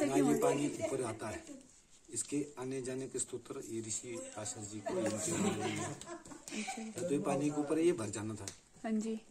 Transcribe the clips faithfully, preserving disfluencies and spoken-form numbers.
यहाँ ये पानी ऊपर आता है, इसके आने जाने के स्तोत्र ये ऋषि पाशा जी को तो ये पानी के ऊपर ये भर जाना था। हाँ जी।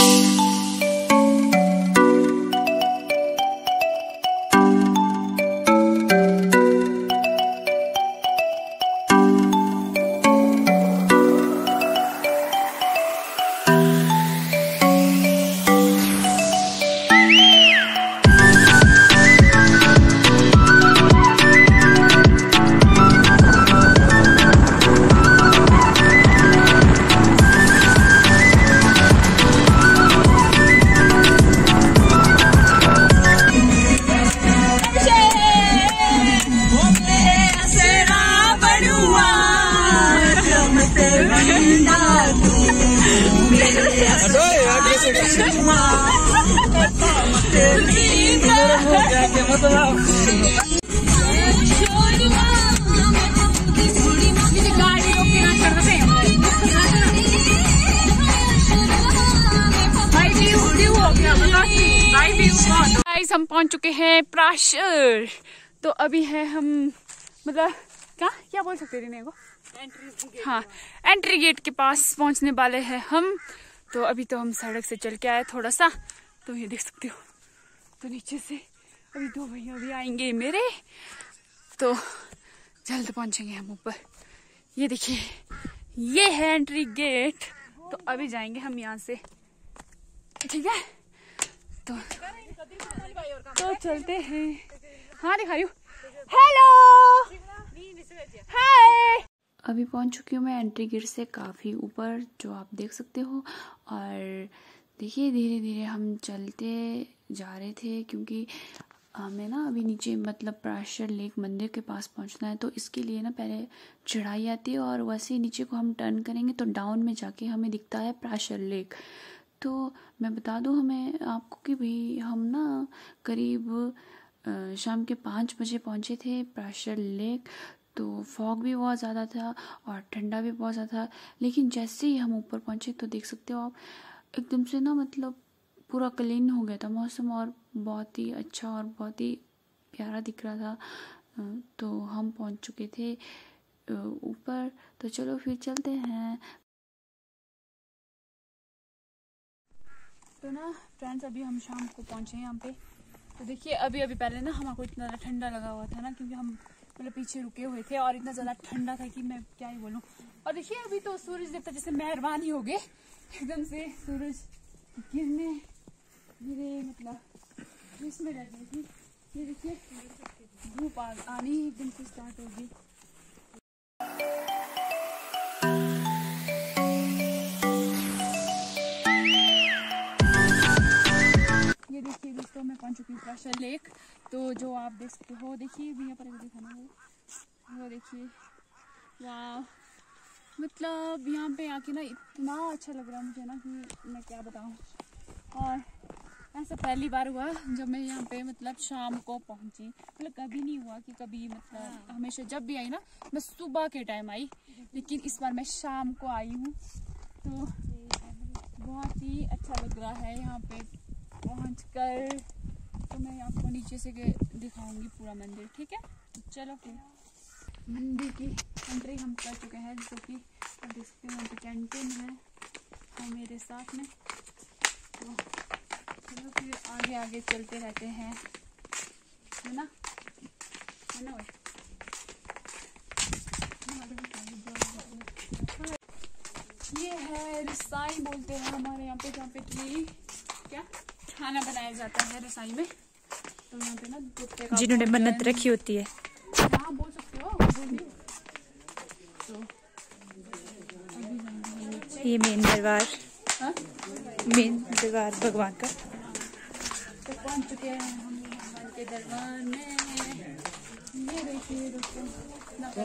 हम पहुंच चुके हैं प्राशर। तो अभी है हम मतलब क्या क्या बोल सकते हैं को एंट्री, हाँ एंट्री गेट के पास पहुंचने वाले हैं हम। तो अभी तो हम सड़क से चल के आए थोड़ा सा, तो ये देख सकते हो। तो नीचे से अभी दो भैया भी आएंगे मेरे, तो जल्द पहुंचेंगे हम ऊपर। ये देखिए ये है एंट्री गेट। तो अभी जाएंगे हम यहाँ से, ठीक है। तो तो चलते हैं। हाँ दिखा रही हूँ। Hello hi. अभी पहुंच चुकी हूँ मैं एंट्री गेट से काफ़ी ऊपर, जो आप देख सकते हो। और देखिए धीरे धीरे हम चलते जा रहे थे, क्योंकि हमें ना अभी नीचे मतलब प्राशर लेक मंदिर के पास पहुंचना है। तो इसके लिए ना पहले चढ़ाई आती है, और वैसे नीचे को हम टर्न करेंगे तो डाउन में जाके हमें दिखता है प्राशर लेक। तो मैं बता दूं हमें आपको कि भाई हम ना करीब शाम के पाँच बजे पहुंचे थे प्राशर लेक। तो फॉग भी बहुत ज़्यादा था और ठंडा भी बहुत ज़्यादा था, लेकिन जैसे ही हम ऊपर पहुंचे तो देख सकते हो आप एकदम से ना मतलब पूरा क्लीन हो गया था मौसम, और बहुत ही अच्छा और बहुत ही प्यारा दिख रहा था। तो हम पहुंच चुके थे ऊपर, तो चलो फिर चलते हैं। तो ना फ्रेंड्स अभी हम शाम को पहुंचे हैं यहाँ पे। तो देखिए अभी अभी पहले ना हमको इतना ज़्यादा ठंडा लगा हुआ था ना, क्योंकि हम मतलब पीछे रुके हुए थे और इतना ज़्यादा ठंडा था कि मैं क्या ही बोलूँ। और देखिए अभी तो सूरज देवता जैसे मेहरबान ही हो गए, एकदम से सूरज गिरने गिरे मतलब इसमें लग गई थी। ये देखिए धूप आनी एकदम से स्टार्ट होगी। ये देखिए दोस्तों मैं पहुंच चुकी हूँ प्राशर लेक। तो जो आप देख सकते हो, देखिए यहाँ पर दिखाना है, वो देखिए वाह, मतलब यहाँ पे आके ना इतना अच्छा लग रहा है मुझे ना कि मैं क्या बताऊँ। और ऐसा पहली बार हुआ जब मैं यहाँ पे मतलब शाम को पहुँची, मतलब कभी नहीं हुआ कि कभी मतलब हमेशा जब भी आई ना मैं सुबह के टाइम आई, लेकिन इस बार मैं शाम को आई हूँ। तो बहुत ही अच्छा लग रहा है यहाँ पे पहुँचकर। तो मैं आपको नीचे से दिखाऊंगी पूरा मंदिर, ठीक है। तो चलो फिर मंदिर की एंट्री हम कर चुके हैं, जो कि आप देख सकते हैं कैंटीन है और मेरे साथ में। तो चलो फिर आगे आगे चलते रहते हैं, है ना, है ना भाई। ये है रसाई बोलते हैं हमारे यहाँ पे, जहाँ पे कि क्या खाना बनाया जाता है रसाई में। तो यहाँ पे ना जिन्होंने मन्नत रखी होती है, हाँ बोल सकते हो, बोलिए। तो ये मेन दरबार, हाँ मेन दरबार भगवान का। तो पहुँच चुके हैं हम भगवान के दरबार में। ये देखिए दोस्तों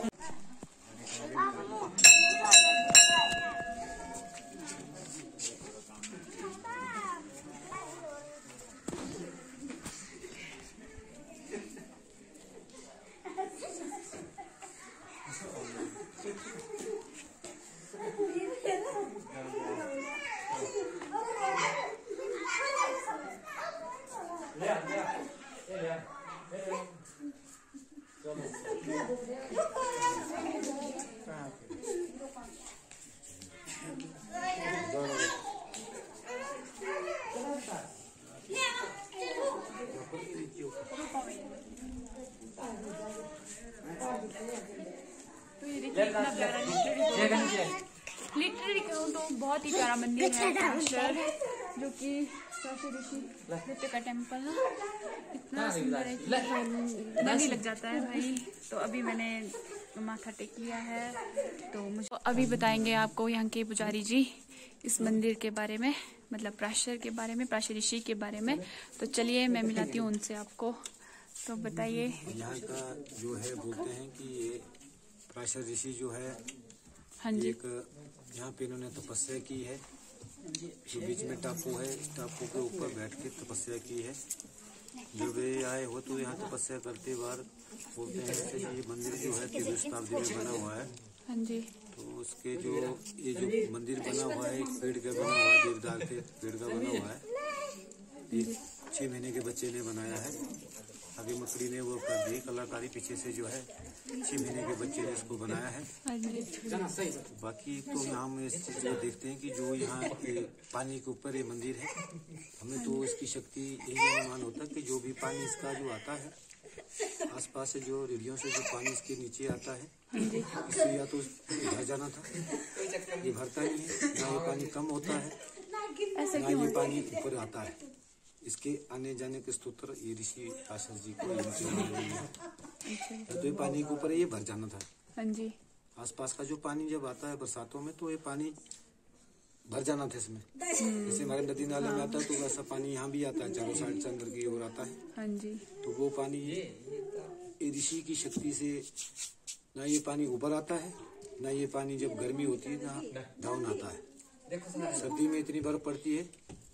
तो ये देखिए इतना प्यारा लिटरली कहूँ तो बहुत ही प्यारा मंदिर है प्राशर, जो कि प्राशर ऋषि नृत्य का टेम्पल है। इतना सुंदर है कि मन ही लग जाता है भाई। तो अभी मैंने माथा टेक लिया है, तो मुझे तो अभी बताएंगे आपको यहाँ के पुजारी जी इस मंदिर के बारे में, मतलब प्राशर के बारे में, प्राशर ऋषि के बारे में। तो चलिए मैं मिलाती हूँ उनसे आपको। तो बताइए। यहाँ का जो है बोलते हैं कि ये प्राशर ऋषि जो है, हाँ जी, एक यहाँ पे इन्होंने तपस्या की है। जो बीच में टापू है, इस टापू के ऊपर बैठ के तपस्या की है। जब ये आए हो तो यहाँ तपस्या करते बार बोलते हैं कि ये मंदिर जो है तेरहवीं शताब्दी में बना हुआ है। हाँ जी। तो उसके जो ये जो मंदिर बना हुआ है एक पेड़ का बना हुआ है, देवदार के पेड़ का बना हुआ है। ये छह महीने के बच्चे ने बनाया है। आगे मकड़ी ने वो कर दी कलाकारी, पीछे से जो है छह महीने के बच्चे ने इसको बनाया है। बाकी तो यहाँ हम इस चीज को देखते हैं कि जो यहाँ पानी के ऊपर ये मंदिर है, हमें तो इसकी शक्ति यही अनुमान होता है कि जो भी पानी इसका जो आता है आसपास से, जो रिलियों से जो पानी इसके नीचे आता है, इससे या तो भर जाना था, ये भरता नहीं है, ना ये पानी कम होता है, ना ये पानी ऊपर आता है। इसके आने जाने के स्तोत्र ये ऋषि प्राशर जी को तो ये पानी के ऊपर ये भर जाना था। हाँ जी। आसपास का जो पानी जब आता है बरसातों में तो ये पानी भर जाना था इसमें। जैसे हमारे नदी नाले में आता है तो वैसा पानी यहाँ भी आता है, चारों साइड से अंदर की ओर आता है। हाँ जी। तो वो पानी ये ऋषि की शक्ति से ना ये पानी ऊपर आता है, ना ये पानी जब गर्मी होती है ना डाउन आता है। सर्दी में इतनी बर्फ पड़ती है,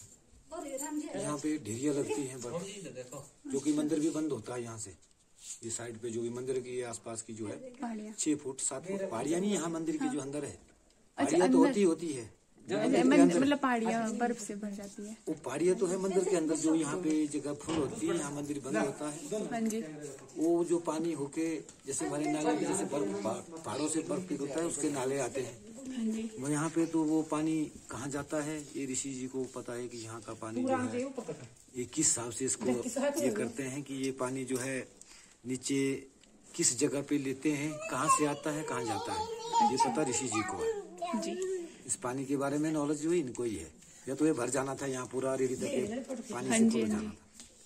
यहाँ पे ढेरिया लगती है बर्फ, जो कि मंदिर भी बंद होता है यहाँ से। ये साइड पे जो भी मंदिर की आसपास की जो है छह फुट सात फुट पहाड़ियाँ नहीं, यहाँ मंदिर की जो अंदर है पहाड़ियाँ तो होती होती है, मतलब पहाड़ियाँ बर्फ से भर जाती है। वो पहाड़ियाँ तो है मंदिर के अंदर, जो यहाँ पे जगह फुल होती है, यहाँ मंदिर बंद होता है। हाँ जी। वो जो पानी होके जैसे हमारे नाले में जैसे बर्फ पहाड़ों से बर्फ पिघलता है, उसके नाले आते हैं। वो यहाँ पे तो वो पानी कहाँ जाता है ये ऋषि जी को पता है कि यहाँ का पानी जो है ये किस हिसाब से इसको ये करते हैं कि ये पानी जो है नीचे किस जगह पे लेते हैं, कहाँ से आता है कहाँ जाता है, ये पता ऋषि जी को है। जी। इस पानी के बारे में नॉलेज जो इनको ही है। या तो ये भर जाना था यहाँ पूरा रेडी तक पानी से भर जाना था,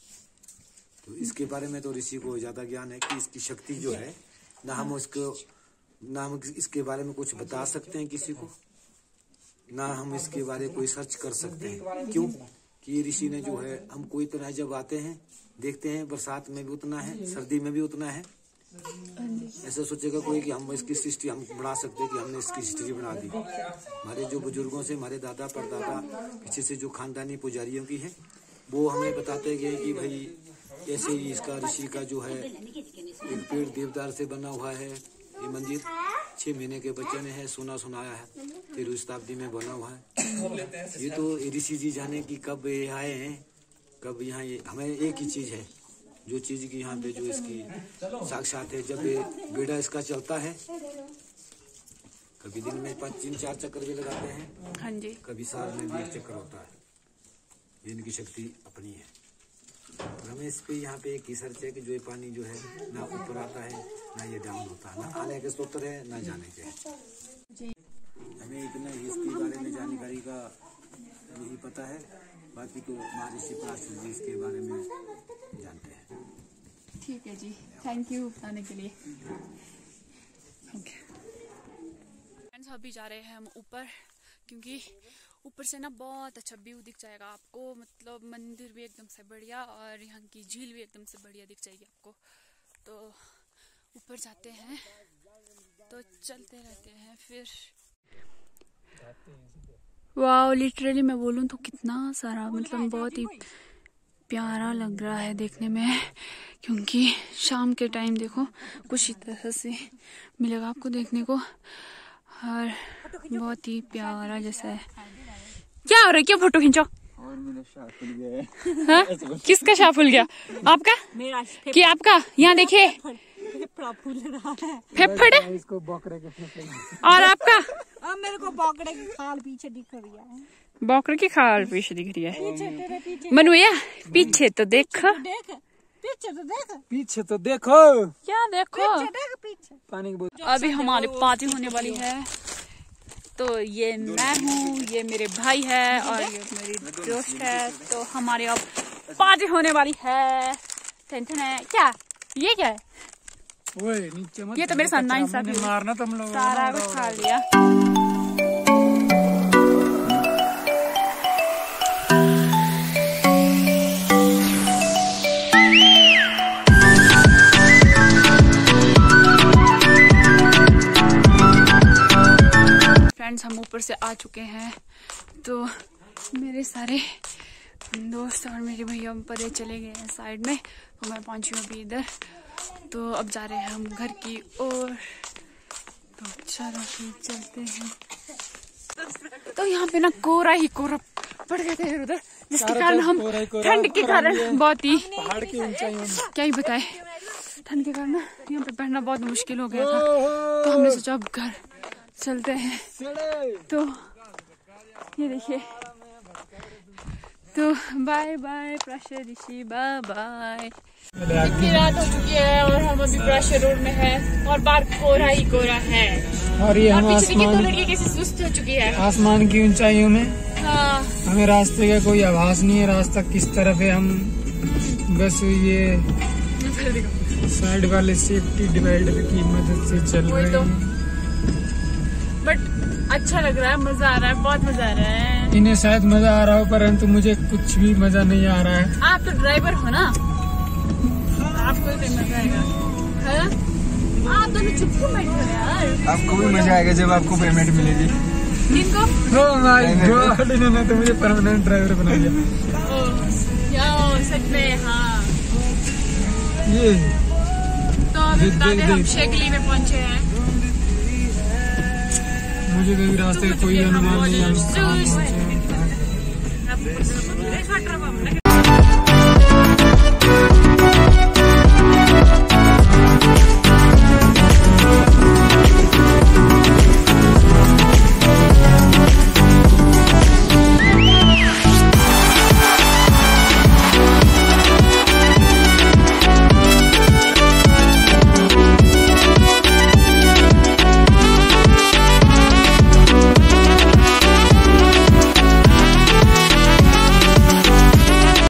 तो इसके बारे में तो ऋषि को ज्यादा ज्ञान है कि इसकी शक्ति जो है ना हम इसको ना हम इसके बारे में कुछ बता सकते हैं किसी को, ना हम इसके बारे में कोई सर्च कर सकते हैं। क्यों कि ये ऋषि ने जो है हमको इतना जब आते हैं देखते हैं, बरसात में भी उतना है, सर्दी में भी उतना है। ऐसा सोचेगा कोई कि हम इसकी हिस्ट्री हम बना सकते हैं कि हमने इसकी हिस्ट्री बना दी। हमारे जो बुजुर्गों से, हमारे दादा परदादा पीछे से जो खानदानी पुजारियों की है, वो हमें बताते गए कि भाई ऐसे ही इसका ऋषि का जो है एक पेड़ देवदार से बना हुआ है। ये मंदिर छह महीने के बच्चे ने है सोना सुनाया है, तेरहवीं शताब्दी में बना हुआ है। ये तो ऋषि जी जाने की कब ये आए हैं, कब यहाँ ये हमें एक ही चीज है, जो चीज की यहाँ पे जो इसकी साक्षात है। जब ये बेड़ा इसका चलता है, कभी दिन में पाँच तीन चार चक्कर भी लगाते हैं, हाँ जी, कभी साल में भी एक चक्कर होता है। ये इनकी शक्ति अपनी है। और हमें इस पे यहाँ पे एक ही सर्च है कि जो ये पानी जो है ना ऊपर आता है ना ये डाउन होता है, ना आने के स्तोत्र है ना जाने के। हमें इतना इसके बारे में जानकारी का यही पता है, बाकी तो महर्षि प्राशर जी इसके बारे में जानते हैं। ठीक है जी, थैंक यू बताने के लिए। फ्रेंड्स अभी जा रहे हैं हम ऊपर, क्योंकि ऊपर से ना बहुत अच्छा व्यू दिख जाएगा आपको। मतलब मंदिर भी एकदम से बढ़िया और यहाँ की झील भी एकदम से बढ़िया दिख जाएगी आपको। तो ऊपर जाते हैं, तो चलते रहते हैं फिर। वाह, लिटरली मैं बोलूँ तो कितना सारा, मतलब बहुत ही प्यारा लग रहा है देखने में, क्योंकि शाम के टाइम देखो कुछ इस तरह से मिलेगा आपको देखने को, और बहुत ही प्यारा जैसा है। क्या हो रहा है, क्या फोटो खींचो? और मेरा शाह खुल गया है। हाँ? किसका शाह फूल गया? आपका? मेरा। कि आपका? यहाँ देखिए, फेफड़ा फूल रहा है। फेफड़े इसको बकरे के फेफड़े। और आपका? अब मेरे को बकरे की खाल पीछे दिख रही है। बकरे की खाल पीछे दिख रही है। पीछे तेरे पीछे मनुया पीछे तो देख। देख, पीछे तो देख, पीछे तो देखो। क्या देखो? पीछे देख, पीछे। पानी की बोतल। अभी हमारी पार्टी होने वाली है। तो ये मैं हूँ, ये मेरे भाई है और ये मेरी दोस्त है। तो हमारी अब पार्टी होने वाली है। टेंशन है क्या? ये क्या है? ओए नीचे मत। ये तो मेरे साथ नाइंसाफी मारना तुम लोग। सारा कुछ खा लिया। फ्रेंड्स हम ऊपर से आ चुके हैं। तो मेरे सारे दोस्त और मेरे भैया ऊपर चले गए हैं साइड में। तो मैं पहुंची हूँ अभी इधर। तो अब जा रहे हैं हम घर की ओर। तो चलो फिर चलते हैं। तो यहाँ पे ना कोहरा ही कोहरा पड़ गया था इधर उधर, जिसके कारण हम ठंड के कारण बहुत ही पहाड़ की ऊंचाई में क्या ही बताए, ठंड के कारण यहाँ पे बैठना बहुत मुश्किल हो गया था। तो हमने सोचा अब घर चलते हैं। तो ये देखिए। तो bye bye Prashar Rishi, bye bye. इतनी रात हो चुकी है और हम अभी प्राशर रोड में है और बाहर कोहरा ही कोहरा है। और ये और हम पीछे देखिए दो आसमान लड़कियां कैसे सुस्त हो चुकी है। आसमान की ऊंचाइयों में। हाँ हमें रास्ते का कोई आभास नहीं है, रास्ता किस तरफ है। हम बस ये साइड वाले सेफ्टी डिवाइडर की मदद से चल रहे तो। हैं। बट अच्छा लग रहा है, मजा आ रहा है, बहुत मजा आ रहा है। इन्हें शायद मजा आ रहा हो परंतु मुझे कुछ भी मजा नहीं आ रहा है। आप तो ड्राइवर हो ना, आपको ही मजा आएगा। है? आप दोनों चुप क्यों बैठे हो यार? आपको भी मजा आएगा जब आपको पेमेंट मिलेगी। किनको? ओह माय गॉड, इन्होंने तो मुझे परमानेंट ड्राइवर बना दिया। ओह यार सच में। हाँ ये तो अभी बता दें हम शेगली में पहुंचे हैं। मुझे कहीं रास्ते का कोई अनुमान नहीं है। सुस्त।